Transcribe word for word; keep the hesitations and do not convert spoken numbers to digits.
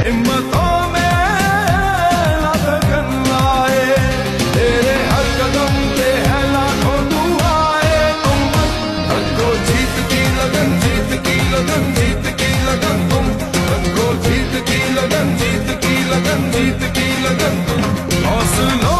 हिम्मतों में ना थकन आए, तेरे हर कदम पे है लाखों दुआएं। तुम बस रखो जीत की लगन, जीत की लगन, जीत की लगन। तुम रखो जीत की लगन, जीत की लगन, जीत की लगन। तुम हौसलों